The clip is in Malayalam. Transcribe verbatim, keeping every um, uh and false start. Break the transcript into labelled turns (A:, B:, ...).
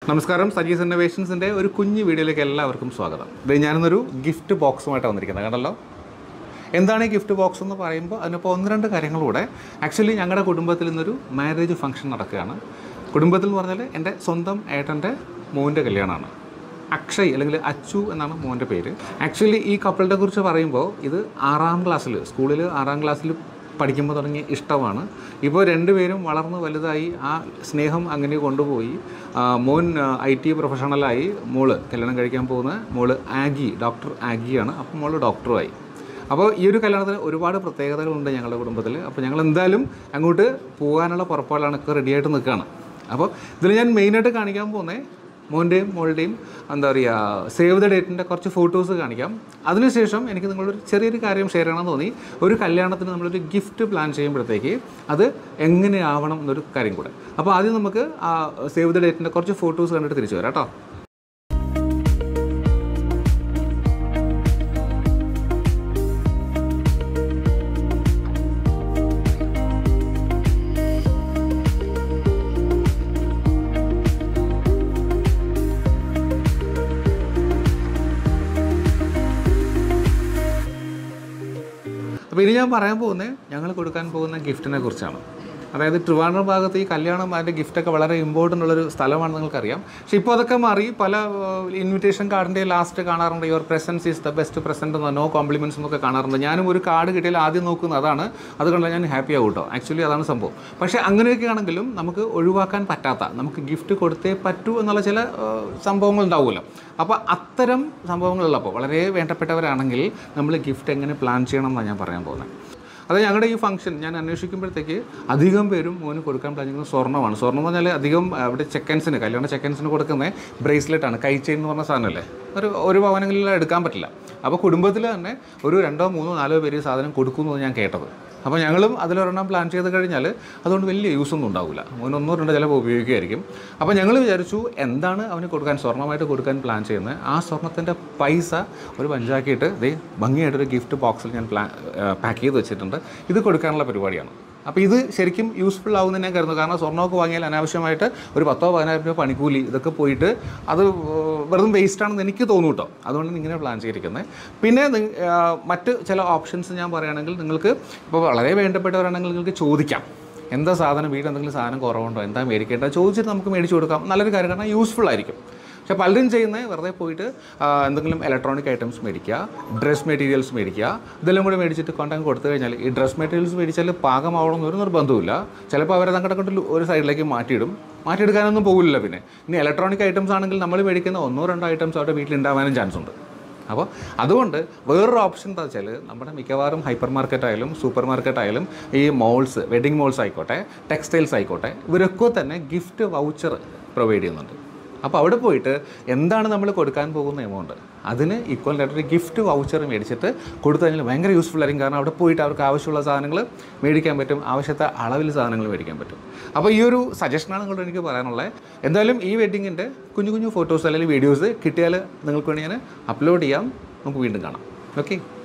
A: നമസ്കാരം, സജീസ് ഇന്നോവേഷൻസിൻ്റെ ഒരു കുഞ്ഞു വീഡിയോയിലേക്ക് എല്ലാവർക്കും സ്വാഗതം. ഇത് ഞാനിന്നൊരു ഗിഫ്റ്റ് ബോക്സുമായിട്ടാണ് വന്നിരിക്കുന്നത്. കണ്ടല്ലോ, എന്താണ് ഈ ഗിഫ്റ്റ് ബോക്സ് എന്ന് പറയുമ്പോൾ അതിനിപ്പോൾ ഒന്ന് രണ്ട് കാര്യങ്ങളൂടെ. ആക്ച്വലി ഞങ്ങളുടെ കുടുംബത്തിൽ നിന്നൊരു മാരേജ് ഫംഗ്ഷൻ നടക്കുകയാണ്. കുടുംബത്തിൽ എന്ന് പറഞ്ഞാൽ എൻ്റെ സ്വന്തം ഏട്ടൻ്റെ മോൻ്റെ കല്യാണമാണ്. അക്ഷയ് അല്ലെങ്കിൽ അച്ചു എന്നാണ് മോൻ്റെ പേര്. ആക്ച്വലി ഈ കപ്പിളിനെ കുറിച്ച് പറയുമ്പോൾ ഇത് ആറാം ക്ലാസ്സിൽ സ്കൂളിൽ ആറാം ക്ലാസ്സിൽ പഠിക്കുമ്പോൾ തുടങ്ങിയ ഇഷ്ടമാണ്. ഇപ്പോൾ രണ്ടുപേരും വളർന്ന് വലുതായി, ആ സ്നേഹം അങ്ങനെ കൊണ്ടുപോയി. മോൻ ഐ ടി പ്രൊഫഷണലായി, മോള് കല്യാണം കഴിക്കാൻ പോകുന്ന മോള് ആഗി, ഡോക്ടർ ആഗിയാണ്. അപ്പോൾ മോള് ഡോക്ടറുമായി. അപ്പോൾ ഈ ഒരു കല്യാണത്തിന് ഒരുപാട് പ്രത്യേകതകളുണ്ട് ഞങ്ങളുടെ കുടുംബത്തിൽ. അപ്പോൾ ഞങ്ങൾ എന്തായാലും അങ്ങോട്ട് പോകാനുള്ള പുറപ്പാടിലാണ്, ഒക്കെ റെഡിയായിട്ട് നിൽക്കുകയാണ്. അപ്പോൾ ഇതിൽ ഞാൻ മെയിനായിട്ട് കാണിക്കാൻ പോകുന്നത് മോൻ്റെയും മോളുടെയും എന്താ പറയുക സേവ് ദ ഡേറ്റിൻ്റെ കുറച്ച് ഫോട്ടോസ് കാണിക്കാം. അതിനുശേഷം എനിക്ക് നിങ്ങളൊരു ചെറിയൊരു കാര്യം ഷെയർ ചെയ്യണമെന്ന് തോന്നി. ഒരു കല്യാണത്തിന് നമ്മളൊരു ഗിഫ്റ്റ് പ്ലാൻ ചെയ്യുമ്പോഴത്തേക്ക് അത് എങ്ങനെയാവണം എന്നൊരു കാര്യം കൂടെ. അപ്പോൾ ആദ്യം നമുക്ക് ആ സേവ് ദ ഡേറ്റിൻ്റെ കുറച്ച് ഫോട്ടോസ് കണ്ടിട്ട് തിരിച്ചു വരാം കേട്ടോ. അപ്പോൾ ഇനി ഞാൻ പറയാൻ പോകുന്നത് ഞങ്ങൾ കൊടുക്കാൻ പോകുന്ന ഗിഫ്റ്റിനെ കുറിച്ചാണ്. അതായത് ട്രിവാൻഡ്രം ഭാഗത്ത് ഈ കല്യാണം അതിൻ്റെ ഗിഫ്റ്റൊക്കെ വളരെ ഇമ്പോർട്ടൻ്റ് ഉള്ളൊരു സ്ഥലമാണ്, നിങ്ങൾക്കറിയാം. പക്ഷേ ഇപ്പോൾ അതൊക്കെ മാറി. പല ഇൻവിറ്റേഷൻ കാർഡിൻ്റെ ലാസ്റ്റ് കാണാറുണ്ട് your presence is the best present എന്നോ നോ കോംപ്ലിമെൻറ്റ്സ് എന്നൊക്കെ കാണാറുണ്ട്. ഞാനും ഒരു കാർഡ് കിട്ടിയാൽ ആദ്യം നോക്കുന്നത് അതാണ്. അത് കണ്ടാൽ ഞാൻ ഹാപ്പി ആവും കേട്ടോ. ആക്ച്വലി അതാണ് സംഭവം. പക്ഷേ അങ്ങനെയൊക്കെ ആണെങ്കിലും നമുക്ക് ഒഴിവാക്കാൻ പറ്റാത്ത, നമുക്ക് ഗിഫ്റ്റ് കൊടുത്തേ പറ്റൂ എന്നുള്ള ചില സംഭവങ്ങൾ ഉണ്ടാവുമല്ലോ. അപ്പോൾ അത്തരം സംഭവങ്ങളുള്ളപ്പോൾ വളരെ വേണ്ടപ്പെട്ടവരാണെങ്കിൽ നമ്മൾ ഗിഫ്റ്റ് എങ്ങനെ പ്ലാൻ ചെയ്യണം എന്നാണ് ഞാൻ പറയാൻ പോകുന്നത്. അത് ഞങ്ങളുടെ ഈ ഫംഗ്ഷൻ ഞാൻ അന്വേഷിക്കുമ്പോഴത്തേക്ക് അധികം പേരും മോന് കൊടുക്കാൻ പ്ലാൻ ചെയ്യുന്നത് സ്വർണ്ണമാണ്. സ്വർണ്ണം എന്ന് പറഞ്ഞാൽ അധികം അവിടെ ചെക്കൻസിന്, കല്യാണ ചെക്കൻസിന് കൊടുക്കുന്നത് ബ്രേസ്ലെറ്റാണ്. കൈ ചെയിൻ എന്ന് പറഞ്ഞ സാധനമല്ലേ, ഒരു ഒരു പവനെങ്കിലും എടുക്കാൻ പറ്റില്ല. അപ്പോൾ കുടുംബത്തിൽ തന്നെ ഒരു രണ്ടോ മൂന്നോ നാലോ പേര് സാധനം കൊടുക്കുമെന്ന് ഞാൻ കേട്ടത്. അപ്പോൾ ഞങ്ങളും അതിലൊരെണ്ണം പ്ലാൻ ചെയ്ത് കഴിഞ്ഞാൽ അതുകൊണ്ട് വലിയ യൂസൊന്നും ഉണ്ടാവില്ല. മോനൊന്നോ രണ്ടോ ചിലപ്പോൾ ഉപയോഗിക്കുമായിരിക്കും. അപ്പോൾ ഞങ്ങൾ വിചാരിച്ചു എന്താണ് അവന് കൊടുക്കാൻ, സ്വർണ്ണമായിട്ട് കൊടുക്കാൻ പ്ലാൻ ചെയ്യുന്നത്. ആ സ്വർണ്ണത്തിൻ്റെ പൈസ ഒരു പഞ്ചാക്കിയിട്ട് ദേ ഭംഗിയായിട്ടൊരു ഗിഫ്റ്റ് ബോക്സിൽ ഞാൻ പ്ലാൻ പാക്ക് ചെയ്ത് വെച്ചിട്ടുണ്ട്. ഇത് കൊടുക്കാനുള്ള പരിപാടിയാണ്. അപ്പോൾ ഇത് ശരിക്കും യൂസ്ഫുൾ ആവുമെന്ന് ഞാൻ കരുതുന്നു. കാരണം സ്വർണ്ണമൊക്കെ വാങ്ങിയാൽ അനാവശ്യമായിട്ട് ഒരു പത്തോ പതിനായിരം രൂപ പണിക്കൂലി ഇതൊക്കെ പോയിട്ട് അത് വെറും വേസ്റ്റാണെന്ന് എനിക്ക് തോന്നും കേട്ടോ. അതുകൊണ്ടാണ് ഇങ്ങനെ പ്ലാൻ ചെയ്തിരിക്കുന്നത്. പിന്നെ മറ്റ് ചില ഓപ്ഷൻസ് ഞാൻ പറയുകയാണെങ്കിൽ, നിങ്ങൾക്ക് ഇപ്പോൾ വളരെ വേണ്ടപ്പെട്ടവരാണെങ്കിൽ നിങ്ങൾക്ക് ചോദിക്കാം എന്താ സാധനം, വീട്ടിൽ എന്തെങ്കിലും സാധനം കുറവുണ്ടോ, എന്താ മേടിക്കേണ്ടത് ചോദിച്ചിട്ട് നമുക്ക് മേടിച്ച് കൊടുക്കാം. നല്ലൊരു കാര്യം, കാരണം യൂസ്ഫുൾ ആയിരിക്കും. പക്ഷേ പലരും ചെയ്യുന്നത് വെറുതെ പോയിട്ട് എന്തെങ്കിലും ഇലക്ട്രോണിക് ഐറ്റംസ് മേടിക്കുക, ഡ്രസ് മെറ്റീരിയൽസ് മേടിക്കുക. ഇതെല്ലാം കൂടി മേടിച്ചിട്ട് കൊണ്ടങ്ങ് കൊടുത്തു കഴിഞ്ഞാൽ ഈ ഡ്രസ് മെറ്റീരിയൽസ് മേടിച്ചാൽ പാകമാവണമെന്ന് ഒരു നിർബന്ധമില്ല. ചിലപ്പോൾ അവരെ തങ്ങളുടെ കൊണ്ട് ഒരു സൈഡിലേക്ക് മാറ്റിയിടും. മാറ്റിയെടുക്കാനൊന്നും പോകില്ല. പിന്നെ ഇനി ഇലക്ട്രോണിക് ഐറ്റംസ് ആണെങ്കിൽ നമ്മൾ മേടിക്കുന്ന ഒന്നോ രണ്ടോ ഐറ്റംസ് അവിടെ വീട്ടിലുണ്ടാവാനും ചാൻസ് ഉണ്ട്. അപ്പോൾ അതുകൊണ്ട് വേറൊരു ഓപ്ഷൻ എന്താ വെച്ചാൽ, നമ്മുടെ മിക്കവാറും ഹൈപ്പർ മാർക്കറ്റ് ആയാലും സൂപ്പർ മാർക്കറ്റ് ആയാലും ഈ മോൾസ്, വെഡിങ് മോൾസ് ആയിക്കോട്ടെ, ടെക്സ്റ്റൈൽസ് ആയിക്കോട്ടെ, ഇവരൊക്കെ തന്നെ ഗിഫ്റ്റ് വൗച്ചർ പ്രൊവൈഡ് ചെയ്യുന്നുണ്ട്. അപ്പോൾ അവിടെ പോയിട്ട് എന്താണ് നമ്മൾ കൊടുക്കാൻ പോകുന്ന എമൗണ്ട് അതിന് ഈക്വൽ ആയിട്ടൊരു ഗിഫ്റ്റ് വൗച്ചർ മേടിച്ചിട്ട് കൊടുത്തു കഴിഞ്ഞാൽ ഭയങ്കര യൂസ്ഫുൾ ആയിരിക്കും. കാരണം അവിടെ പോയിട്ട് അവർക്ക് ആവശ്യമുള്ള സാധനങ്ങൾ മേടിക്കാൻ പറ്റും, ആവശ്യത്തെ അളവിൽ സാധനങ്ങൾ മേടിക്കാൻ പറ്റും. അപ്പോൾ ഈ ഒരു സജഷനാണ് നിങ്ങളോട് എനിക്ക് പറയാനുള്ളത്. എന്തായാലും ഈ വെഡ്ഡിങ്ങിൻ്റെ കുഞ്ഞു കുഞ്ഞു ഫോട്ടോസ് അല്ലെങ്കിൽ വീഡിയോസ് കിട്ടിയാൽ നിങ്ങൾക്ക് വേണ്ടി ഞാൻ അപ്ലോഡ് ചെയ്യാം. നമുക്ക് വീണ്ടും കാണാം. ഓക്കെ.